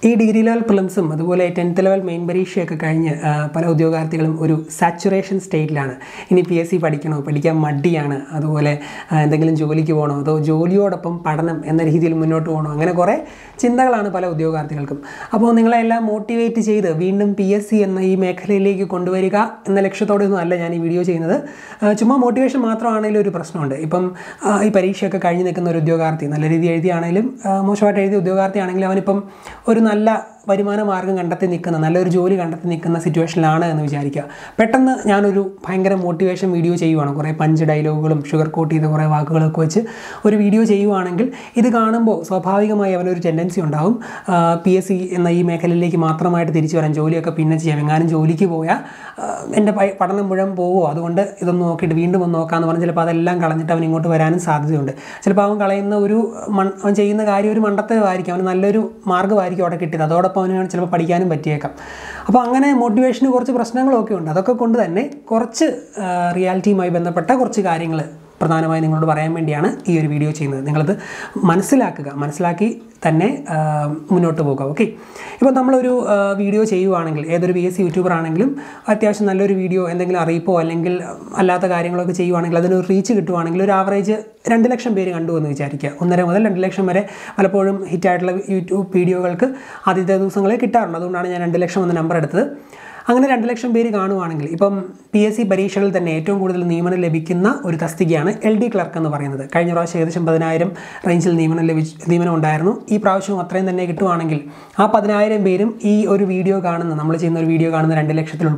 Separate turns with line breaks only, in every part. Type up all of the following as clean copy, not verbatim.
ഈ degree level പ്രിലിംസും അതുപോലെ 10th level main പരീക്ഷയൊക്കെ കഴിഞ്ഞ് പല ഉദ്യോഗാർത്ഥികളും ഒരു സാച്ചുറേഷൻ സ്റ്റേറ്റിലാണ്. ഇനി PSC പഠിക്കണോ, പഠിക്കാൻ മടിയാണ്, അതുപോലെ എന്തെങ്കിലും ജോലിക്ക് പോകണോ, അതോ ജോലിയോടൊപ്പം പഠനം എന്ന രീതിയിൽ മുന്നോട്ട് പോകണോ, അങ്ങനെ കുറേ ചിന്തകളാണ് പല ഉദ്യോഗാർത്ഥികൾക്കും. അപ്പോൾ നിങ്ങളെല്ലാം മോട്ടിവേറ്റ് ചെയ്ത് വീണ്ടും PSC എന്ന ഈ മേഖലയിലേക്ക് കൊണ്ടുവരിക എന്ന ലക്ഷ്യത്തോടെയൊന്നും അല്ല ഞാൻ ഈ വീഡിയോ ചെയ്യുന്നത്. ചുമ്മാ മോട്ടിവേഷൻ മാത്രമാണെങ്കിലും ഒരു പ്രശ്നമുണ്ട്. ഇപ്പം ഈ പരീക്ഷയൊക്കെ കഴിഞ്ഞ് നിൽക്കുന്ന ഒരു ഉദ്യോഗാർത്ഥി, നല്ല രീതി എഴുതിയാണെങ്കിലും മോശമായിട്ട് എഴുതിയ ഉദ്യോഗാർത്ഥി ആണെങ്കിലും അവനിപ്പം ഒരു നല്ല വരുമാന മാർഗ്ഗം കണ്ടെത്തി നിൽക്കുന്ന, നല്ലൊരു ജോലി കണ്ടെത്തി നിൽക്കുന്ന സിറ്റുവേഷനിലാണ് എന്ന് വിചാരിക്കുക. പെട്ടെന്ന് ഞാനൊരു ഭയങ്കര മോട്ടിവേഷൻ വീഡിയോ ചെയ്യുവാണ്, കുറേ പഞ്ച് ഡയലോഗുകളും ഷുഗർ കോട്ട് ചെയ്ത കുറേ വാക്കുകളൊക്കെ വെച്ച് ഒരു വീഡിയോ ചെയ്യുവാണെങ്കിൽ ഇത് കാണുമ്പോൾ സ്വാഭാവികമായി അവനൊരു ടെൻഡൻസി ഉണ്ടാവും PSC എന്ന ഈ മേഖലയിലേക്ക് മാത്രമായിട്ട് തിരിച്ചു വരാൻ, ജോലിയൊക്കെ പിന്നെ ചെയ്യാം, എങ്ങാനും ജോലിക്ക് പോയാൽ എൻ്റെ പഠനം മുഴുവൻ പോവുമോ, അതുകൊണ്ട് ഇതൊന്ന് നോക്കിയിട്ട് വീണ്ടും ഒന്ന് നോക്കാമെന്ന് പറഞ്ഞ് ചിലപ്പോൾ അതെല്ലാം കളഞ്ഞിട്ട് അവൻ ഇങ്ങോട്ട് വരാനും സാധ്യതയുണ്ട്. ചിലപ്പോൾ അവൻ കളയുന്ന അവൻ ചെയ്യുന്ന കാര്യം ഒരു മണ്ടത്തരമായിരിക്കും, അവന് നല്ലൊരു മാർഗ്ഗമായിരിക്കും അവിടെ കിട്ടിയത്, അതോടൊപ്പം അവന് ചിലപ്പോൾ പഠിക്കാനും പറ്റിയേക്കാം. അപ്പോൾ അങ്ങനെ മോട്ടിവേഷന് കുറച്ച് പ്രശ്നങ്ങളൊക്കെ ഉണ്ട്. അതൊക്കെ കൊണ്ട് തന്നെ കുറച്ച് റിയാലിറ്റിയുമായി ബന്ധപ്പെട്ട കുറച്ച് കാര്യങ്ങൾ പ്രധാനമായി നിങ്ങളോട് പറയാൻ വേണ്ടിയാണ് ഈ ഒരു വീഡിയോ ചെയ്യുന്നത്. നിങ്ങളത് മനസ്സിലാക്കി തന്നെ മുന്നോട്ട് പോകുക. ഓക്കെ, ഇപ്പോൾ നമ്മളൊരു വീഡിയോ ചെയ്യുവാണെങ്കിൽ, ഏതൊരു PSC യൂട്യൂബർ ആണെങ്കിലും അത്യാവശ്യം നല്ലൊരു വീഡിയോ, എന്തെങ്കിലും അറിയിപ്പോ അല്ലെങ്കിൽ അല്ലാത്ത കാര്യങ്ങളൊക്കെ ചെയ്യുവാണെങ്കിൽ അതിനൊരു റീച്ച് കിട്ടുവാണെങ്കിൽ ഒരു ആവറേജ് 2 ലക്ഷം പേര് കണ്ടു എന്ന് വിചാരിക്കുക. 1.5 മുതൽ 2 ലക്ഷം വരെ പലപ്പോഴും ഹിറ്റായിട്ടുള്ള യൂട്യൂബ് വീഡിയോകൾക്ക് ആദ്യത്തെ ദിവസങ്ങളിൽ കിട്ടാറുണ്ട്. അതുകൊണ്ടാണ് ഞാൻ 2 ലക്ഷം എന്ന നമ്പർ എടുത്തത്. അങ്ങനെ 2 ലക്ഷം പേര് കാണുവാണെങ്കിൽ ഇപ്പം PSC പരീക്ഷകളിൽ തന്നെ ഏറ്റവും കൂടുതൽ നിയമനം ലഭിക്കുന്ന ഒരു തസ്തികയാണ് LD ക്ലർക്ക് എന്ന് പറയുന്നത്. കഴിഞ്ഞ പ്രാവശ്യം ഏകദേശം 10,000 റേഞ്ചിൽ നിയമനം ഉണ്ടായിരുന്നു. ഈ പ്രാവശ്യവും അത്രയും തന്നെ കിട്ടുവാണെങ്കിൽ ആ 10,000 പേരും ഈ ഒരു വീഡിയോ കാണുന്ന, നമ്മൾ ചെയ്യുന്ന ഒരു വീഡിയോ കാണുന്ന 2 ലക്ഷത്തിൽ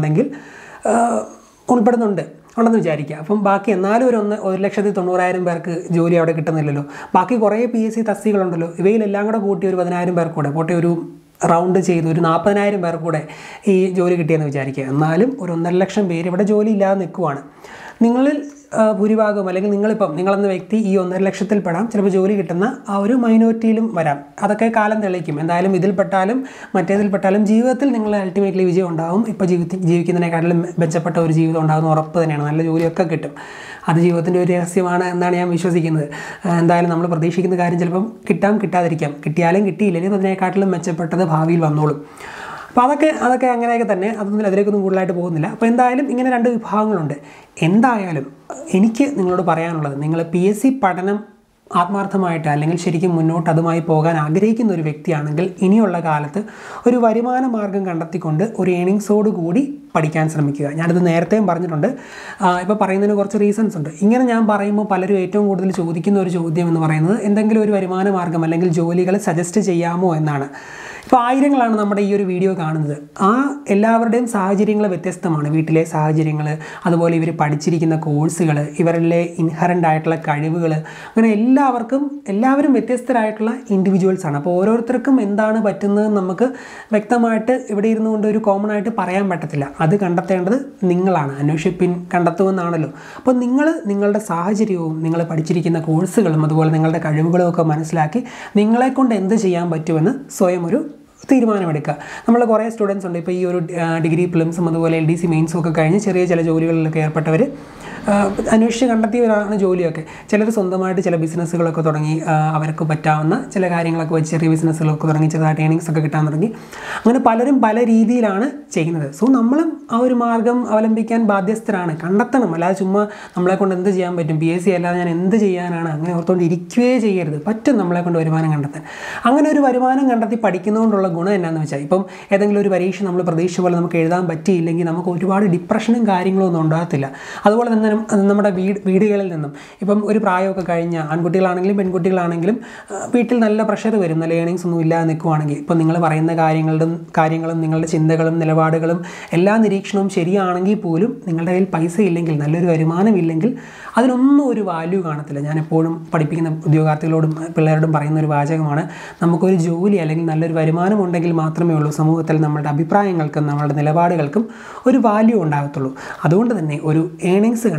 ഉണ്ടെന്ന് വിചാരിക്കുക. അപ്പം ബാക്കി എന്നാലും ഒരു 1,90,000 പേർക്ക് ജോലി അവിടെ കിട്ടുന്നില്ലല്ലോ. ബാക്കി കുറേ PSC തസ്തികകളുണ്ടല്ലോ. ഇവയിലെല്ലാം കൂടെ കൂട്ടി ഒരു 10,000 പേർക്ക് കൂടെ പോട്ടെ, ഒരു റൗണ്ട് ചെയ്ത് ഒരു 40,000 പേർക്ക് കൂടെ ഈ ജോലി കിട്ടിയെന്ന് വിചാരിക്കുക. എന്നാലും ഒരു 1.5 ലക്ഷം പേര് ഇവിടെ ജോലി ഇല്ലാതെ നിൽക്കുവാണ്. നിങ്ങളിൽ ഭൂരിഭാഗം, അല്ലെങ്കിൽ നിങ്ങളെന്ന വ്യക്തി ഈ 1.5 ലക്ഷത്തിൽ പെടാം. ചിലപ്പോൾ ജോലി കിട്ടുന്ന ആ ഒരു മൈനോറിറ്റിയിലും വരാം. അതൊക്കെ കാലം തെളിയിക്കും. എന്തായാലും ഇതിൽപ്പെട്ടാലും മറ്റേതിൽപ്പെട്ടാലും ജീവിതത്തിൽ നിങ്ങൾ അൾട്ടിമേറ്റ്ലി വിജയം ഉണ്ടാവും. ഇപ്പോൾ ജീവിക്കുന്നതിനേക്കാളും മെച്ചപ്പെട്ട ഒരു ജീവിതം ഉണ്ടാകുന്ന ഉറപ്പ് തന്നെയാണ്. നല്ല ജോലിയൊക്കെ കിട്ടും. അത് ജീവിതത്തിൻ്റെ ഒരു രഹസ്യമാണ് എന്നാണ് ഞാൻ വിശ്വസിക്കുന്നത്. എന്തായാലും നമ്മൾ പ്രതീക്ഷിക്കുന്ന കാര്യം ചിലപ്പം കിട്ടാതിരിക്കാം. കിട്ടിയാലും കിട്ടിയില്ലെങ്കിലും അതിനേക്കാട്ടിലും മെച്ചപ്പെട്ടത് ഭാവിയിൽ വന്നോളും. അപ്പോൾ അതൊക്കെ അങ്ങനെയൊക്കെ തന്നെ, അതിലേക്കൊന്നും കൂടുതലായിട്ട് പോകുന്നില്ല. അപ്പോൾ എന്തായാലും ഇങ്ങനെ 2 വിഭാഗങ്ങളുണ്ട്. എന്തായാലും എനിക്ക് നിങ്ങളോട് പറയാനുള്ളത്, നിങ്ങൾ PSC പഠനം ആത്മാർത്ഥമായിട്ട് അല്ലെങ്കിൽ ശരിക്കും മുന്നോട്ട് അതുമായി പോകാൻ ആഗ്രഹിക്കുന്ന ഒരു വ്യക്തിയാണെങ്കിൽ ഇനിയുള്ള കാലത്ത് ഒരു വരുമാന മാർഗ്ഗം കണ്ടെത്തിക്കൊണ്ട് ഒരു ഏണിങ്സോട് കൂടി പഠിക്കാൻ ശ്രമിക്കുക. ഞാനത് നേരത്തെയും പറഞ്ഞിട്ടുണ്ട്. ഇപ്പോൾ പറയുന്നതിന് കുറച്ച് റീസൺസ് ഉണ്ട്. ഇങ്ങനെ ഞാൻ പറയുമ്പോൾ പലരും ഏറ്റവും കൂടുതൽ ചോദിക്കുന്ന ഒരു ചോദ്യം എന്ന് പറയുന്നത് എന്തെങ്കിലും ഒരു വരുമാന മാർഗ്ഗം അല്ലെങ്കിൽ ജോലികൾ സജസ്റ്റ് ചെയ്യാമോ എന്നാണ്. ഇപ്പോൾ ആയിരങ്ങളാണ് നമ്മുടെ ഈ ഒരു വീഡിയോ കാണുന്നത്. ആ എല്ലാവരുടെയും സാഹചര്യങ്ങൾ വ്യത്യസ്തമാണ്. വീട്ടിലെ സാഹചര്യങ്ങൾ, അതുപോലെ ഇവർ പഠിച്ചിരിക്കുന്ന കോഴ്സുകൾ, ഇവരിലെ ഇൻഹറൻ്റ് ആയിട്ടുള്ള കഴിവുകൾ, അങ്ങനെ എല്ലാവരും വ്യത്യസ്തരായിട്ടുള്ള ഇൻഡിവിജ്വൽസാണ്. അപ്പോൾ ഓരോരുത്തർക്കും എന്താണ് പറ്റുന്നത് നമുക്ക് വ്യക്തമായിട്ട് ഇവിടെ ഇരുന്നുകൊണ്ട് ഒരു കോമൺ ആയിട്ട് പറയാൻ പറ്റത്തില്ല. അത് കണ്ടെത്തേണ്ടത് നിങ്ങളാണ്. അന്വേഷിപ്പിൻ കണ്ടെത്തുമെന്നാണല്ലോ. അപ്പോൾ നിങ്ങളുടെ സാഹചര്യവും നിങ്ങൾ പഠിച്ചിരിക്കുന്ന കോഴ്സുകളും അതുപോലെ നിങ്ങളുടെ കഴിവുകളും ഒക്കെ മനസ്സിലാക്കി നിങ്ങളെക്കൊണ്ട് എന്ത് ചെയ്യാൻ പറ്റുമെന്ന് സ്വയം ഒരു തീരുമാനമെടുക്കുക. നമ്മൾ കുറേ സ്റ്റുഡൻസ് ഉണ്ട്. ഇപ്പോൾ ഈ ഒരു ഡിഗ്രി പ്രിലിംസും അതുപോലെ LDC മെയിൻസും ഒക്കെ കഴിഞ്ഞ് ചെറിയ ചില ജോലികളിലൊക്കെ ഏർപ്പെട്ടവർ അന്വേഷിച്ച് കണ്ടെത്തിയവരാണ് ജോലിയൊക്കെ. ചിലർ സ്വന്തമായിട്ട് ചില ബിസിനസ്സുകളൊക്കെ തുടങ്ങി, അവർക്ക് പറ്റാവുന്ന ചില കാര്യങ്ങളൊക്കെ വെച്ച് ചെറിയ ബിസിനസ്സുകളൊക്കെ തുടങ്ങി, ചെറുതായിട്ട് ഏണിങ്സ് ഒക്കെ കിട്ടാൻ തുടങ്ങി. അങ്ങനെ പലരും പല രീതിയിലാണ് ചെയ്യുന്നത്. സോ നമ്മളും ആ ഒരു മാർഗ്ഗം അവലംബിക്കാൻ ബാധ്യസ്ഥരാണ്. കണ്ടെത്തണം. അല്ലാതെ ചുമ്മാ നമ്മളെ കൊണ്ട് എന്ത് ചെയ്യാൻ പറ്റും, PSC അല്ലാതെ ഞാൻ എന്ത് ചെയ്യാനാണ്, അങ്ങനെ ഓർത്തുകൊണ്ട് ഇരിക്കുകയേ ചെയ്യരുത്. പറ്റും നമ്മളെ കൊണ്ട് വരുമാനം കണ്ടെത്താൻ. അങ്ങനെ ഒരു വരുമാനം കണ്ടെത്തി പഠിക്കുന്നതുകൊണ്ടുള്ള ഗുണം എന്നാന്ന് വെച്ചാൽ, ഇപ്പം ഏതെങ്കിലും ഒരു പരീക്ഷ നമ്മൾ പ്രതീക്ഷ പോലെ നമുക്ക് എഴുതാൻ പറ്റിയില്ലെങ്കിൽ നമുക്ക് ഒരുപാട് ഡിപ്രഷനും കാര്യങ്ങളും ഒന്നും ഉണ്ടാകത്തില്ല. അതുപോലെ തന്നെ നമ്മുടെ വീടുകളിൽ നിന്നും ഇപ്പം ഒരു പ്രായമൊക്കെ കഴിഞ്ഞ ആൺകുട്ടികളാണെങ്കിലും പെൺകുട്ടികളാണെങ്കിലും വീട്ടിൽ നല്ല പ്രഷർ വരും. നല്ല ഏണിങ്സ് ഒന്നും ഇല്ലാതെ നിൽക്കുവാണെങ്കിൽ ഇപ്പോൾ നിങ്ങൾ പറയുന്ന കാര്യങ്ങളും നിങ്ങളുടെ ചിന്തകളും നിലപാടുകളും എല്ലാ നിരീക്ഷണവും ശരിയാണെങ്കിൽ പോലും നിങ്ങളുടെ കയ്യിൽ പൈസ ഇല്ലെങ്കിൽ, നല്ലൊരു വരുമാനമില്ലെങ്കിൽ അതിനൊന്നും ഒരു വാല്യൂ കാണത്തില്ല. ഞാൻ എപ്പോഴും പഠിപ്പിക്കുന്ന ഉദ്യോഗാർത്ഥികളോടും പിള്ളേരോടും പറയുന്ന ഒരു വാചകമാണ്, നമുക്കൊരു ജോലി അല്ലെങ്കിൽ നല്ലൊരു വരുമാനം ഉണ്ടെങ്കിൽ മാത്രമേ ഉള്ളൂ സമൂഹത്തിൽ നമ്മളുടെ അഭിപ്രായങ്ങൾക്കും നമ്മളുടെ നിലപാടുകൾക്കും ഒരു വാല്യൂ ഉണ്ടാകത്തുള്ളൂ. അതുകൊണ്ട് തന്നെ ഒരു ഏണിങ്സ്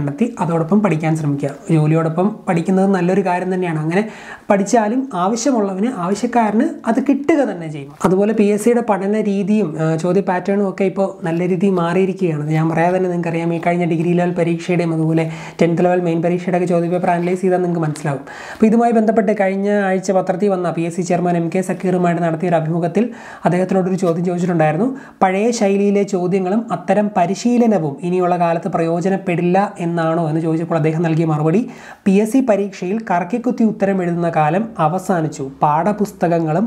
കണ്ടെത്തി അതോടൊപ്പം പഠിക്കാൻ ശ്രമിക്കുക. ജോലിയോടൊപ്പം പഠിക്കുന്നത് നല്ലൊരു കാര്യം തന്നെയാണ്. അങ്ങനെ പഠിച്ചാലും ആവശ്യമുള്ളവന് ആവശ്യക്കാരന് അത് കിട്ടുക തന്നെ ചെയ്യും. അതുപോലെ PSCയുടെ പഠന രീതിയും ചോദ്യ പാറ്റേണും ഒക്കെ ഇപ്പോൾ നല്ല രീതിയിൽ മാറിയിരിക്കുകയാണ്. ഞാൻ പറയാതെ തന്നെ നിങ്ങൾക്കറിയാം, ഈ കഴിഞ്ഞ ഡിഗ്രി ലെവൽ പരീക്ഷയുടെയും അതുപോലെ 10th ലെവൽ മെയിൻ പരീക്ഷയുടെ ഒക്കെ ചോദ്യപേപ്പർ അനലൈസ് ചെയ്താൽ നിങ്ങൾക്ക് മനസ്സിലാവും. അപ്പോൾ ഇതുമായി ബന്ധപ്പെട്ട് കഴിഞ്ഞ ആഴ്ച പത്രത്തിൽ വന്ന PSC ചെയർമാൻ MK സക്കീറുമായിട്ട് നടത്തിയ ഒരു അഭിമുഖത്തിൽ അദ്ദേഹത്തിനോടൊരു ചോദ്യം ചോദിച്ചിട്ടുണ്ടായിരുന്നു. പഴയ ശൈലിയിലെ ചോദ്യങ്ങളും അത്തരം പരിശീലനവും ഇനിയുള്ള കാലത്ത് പ്രയോജനപ്പെടില്ല എന്നാണോ എന്ന് ചോദിച്ചപ്പോൾ അദ്ദേഹം നൽകിയ മറുപടി, PSC പരീക്ഷയിൽ കറക്കിക്കുത്തി ഉത്തരം എഴുതുന്ന കാലം അവസാനിച്ചു. പാഠപുസ്തകങ്ങളും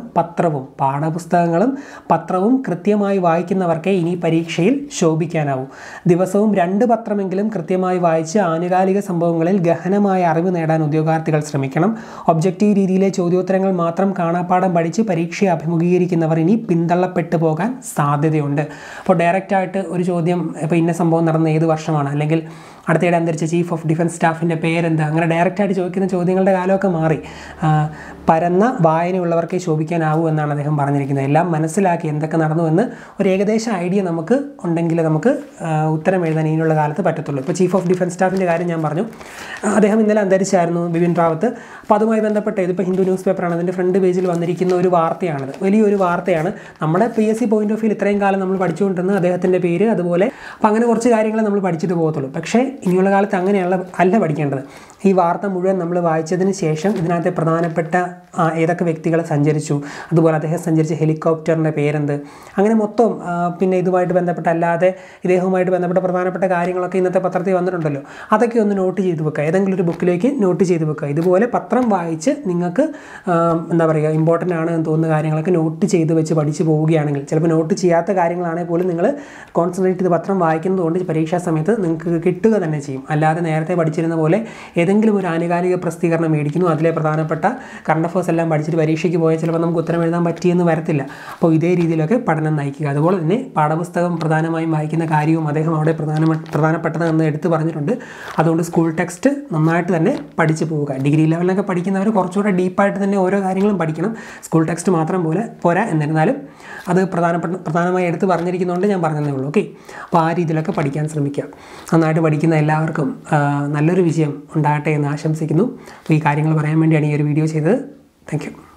പത്രവും കൃത്യമായി വായിക്കുന്നവർക്കേ ഇനി പരീക്ഷയിൽ ശോഭിക്കാനാവൂ. ദിവസവും 2 പത്രമെങ്കിലും കൃത്യമായി വായിച്ച് ആനുകാലിക സംഭവങ്ങളിൽ ഗഹനമായ അറിവ് നേടാൻ ഉദ്യോഗാർത്ഥികൾ ശ്രമിക്കണം. ഒബ്ജക്റ്റീവ് രീതിയിലെ ചോദ്യോത്തരങ്ങൾ മാത്രം കാണാപ്പാഠം പഠിച്ച് പരീക്ഷയെ അഭിമുഖീകരിക്കുന്നവർ ഇനി പിന്തള്ളപ്പെട്ടു പോകാൻ സാധ്യതയുണ്ട്. അപ്പോൾ ഡയറക്റ്റായിട്ട് ഒരു ചോദ്യം, ഇപ്പോൾ ഇന്ന സംഭവം നടന്ന ഏത് വർഷമാണ്, അല്ലെങ്കിൽ അടുത്തിടെ അന്തരിച്ച ചീഫ് ഓഫ് ഡിഫൻസ് സ്റ്റാഫിൻ്റെ പേരെന്താ, അങ്ങനെ ഡയറക്റ്റായിട്ട് ചോദിക്കുന്ന ചോദ്യങ്ങളുടെ കാലമൊക്കെ മാറി. പരന്ന വായനയുള്ളവർക്കേ ശോഭിക്കാനാവൂ എന്നാണ് അദ്ദേഹം പറഞ്ഞിരിക്കുന്നത്. എല്ലാം മനസ്സിലാക്കി എന്തൊക്കെ നടന്നുവെന്ന് ഒരു ഏകദേശ ഐഡിയ നമുക്ക് ഉണ്ടെങ്കിൽ നമുക്ക് ഉത്തരം എഴുതാൻ ഇനിയുള്ള കാലത്ത് പറ്റത്തുള്ളൂ. ഇപ്പോൾ ചീഫ് ഓഫ് ഡിഫൻസ് സ്റ്റാഫിൻ്റെ കാര്യം ഞാൻ പറഞ്ഞു. അദ്ദേഹം ഇന്നലെ അന്തരിച്ചായിരുന്നു, ബിപിൻ റാവത്ത്. അപ്പോൾ അതുമായി ബന്ധപ്പെട്ട് ഇതിപ്പോൾ ഹിന്ദു ന്യൂസ് പേപ്പറാണ്, അതിൻ്റെ ഫ്രണ്ട് പേജിൽ വന്നിരിക്കുന്ന ഒരു വാർത്തയാണിത്. വലിയൊരു വാർത്തയാണ്. നമ്മുടെ PSC പോയിന്റ് ഓഫ് വ്യൂ ഇത്രയും കാലം നമ്മൾ പഠിച്ചുകൊണ്ടിരുന്നത് അദ്ദേഹത്തിൻ്റെ പേര്, അതുപോലെ അപ്പോൾ അങ്ങനെ കുറച്ച് കാര്യങ്ങൾ നമ്മൾ പഠിച്ചിട്ട് പോകത്തുള്ളൂ. പക്ഷേ ഇനിയുള്ള കാലത്ത് അങ്ങനെയുള്ള അല്ല പഠിക്കേണ്ടത്. ഈ വാർത്ത മുഴുവൻ നമ്മൾ വായിച്ചതിന് ശേഷം ഇതിനകത്തെ പ്രധാനപ്പെട്ട ഏതൊക്കെ വ്യക്തികൾ സഞ്ചരിച്ചു, അതുപോലെ അദ്ദേഹം സഞ്ചരിച്ച ഹെലികോപ്റ്ററിൻ്റെ പേരെന്ത്, അങ്ങനെ മൊത്തം, പിന്നെ ഇതുമായിട്ട് ബന്ധപ്പെട്ട അല്ലാതെ ഇദ്ദേഹവുമായിട്ട് ബന്ധപ്പെട്ട പ്രധാനപ്പെട്ട കാര്യങ്ങളൊക്കെ ഇന്നത്തെ പത്രത്തിൽ വന്നിട്ടുണ്ടല്ലോ, അതൊക്കെ ഒന്ന് നോട്ട് ചെയ്ത് വെക്കുക. ഏതെങ്കിലും ഒരു ബുക്കിലേക്ക് നോട്ട് ചെയ്ത് വെക്കുക. ഇതുപോലെ പത്രം വായിച്ച് നിങ്ങൾക്ക് എന്താ പറയുക, ഇമ്പോർട്ടൻ്റ് ആണ് എന്ന് തോന്നുന്ന കാര്യങ്ങളൊക്കെ നോട്ട് ചെയ്ത് വെച്ച് പഠിച്ച് പോവുകയാണെങ്കിൽ, ചിലപ്പോൾ നോട്ട് ചെയ്യാത്ത കാര്യങ്ങളാണെങ്കിൽ പോലും നിങ്ങൾ കോൺസെൻട്രേറ്റ് ചെയ്ത് പത്രം വായിക്കുന്നതുകൊണ്ട് പരീക്ഷാ സമയത്ത് നിങ്ങൾക്ക് കിട്ടുക തന്നെ ചെയ്യും. അല്ലാതെ നേരത്തെ പഠിച്ചിരുന്ന പോലെ ഏതെങ്കിലും ഒരു ആനുകാലിക പ്രസിദ്ധീകരണം മേടിക്കുന്നു, അതിലെ പ്രധാനപ്പെട്ട കറണ്ട് അഫേഴ്സ് എല്ലാം പഠിച്ചിട്ട് പരീക്ഷയ്ക്ക് പോയാൽ ചിലപ്പോൾ നമുക്ക് ഉത്തരം എഴുതാൻ പറ്റിയെന്ന് വരത്തില്ല. അപ്പോൾ ഇതേ രീതിയിലൊക്കെ പഠനം നയിക്കുക. അതുപോലെ തന്നെ പാഠപുസ്തകം പ്രധാനമായും വായിക്കുന്ന കാര്യവും അദ്ദേഹം അവിടെ പ്രധാനപ്പെട്ടതെന്ന് എടുത്ത് പറഞ്ഞിട്ടുണ്ട്. അതുകൊണ്ട് സ്കൂൾ ടെക്സ്റ്റ് നന്നായിട്ട് തന്നെ പഠിച്ചു പോവുക. ഡിഗ്രി ലെവലിലൊക്കെ പഠിക്കുന്നവർ കുറച്ചുകൂടെ ഡീപ്പായിട്ട് തന്നെ ഓരോ കാര്യങ്ങളും പഠിക്കണം. സ്കൂൾ ടെക്സ്റ്റ് മാത്രം പോരാ. എന്നിരുന്നാലും അത് പ്രധാനമായി എടുത്ത് പറഞ്ഞിരിക്കുന്നതുകൊണ്ട് ഞാൻ പറഞ്ഞതേ ഉള്ളൂ. ഓക്കെ, അപ്പോൾ ആ രീതിയിലൊക്കെ പഠിക്കാൻ ശ്രമിക്കുക. നന്നായിട്ട് പഠിക്കുന്ന എല്ലാവർക്കും നല്ലൊരു വിജയം ഉണ്ടാകട്ടെ എന്ന് ആശംസിക്കുന്നു. അപ്പോൾ ഈ കാര്യങ്ങൾ പറയാൻ വേണ്ടിയാണ് ഈ ഒരു വീഡിയോ ചെയ്തത്. Thank U.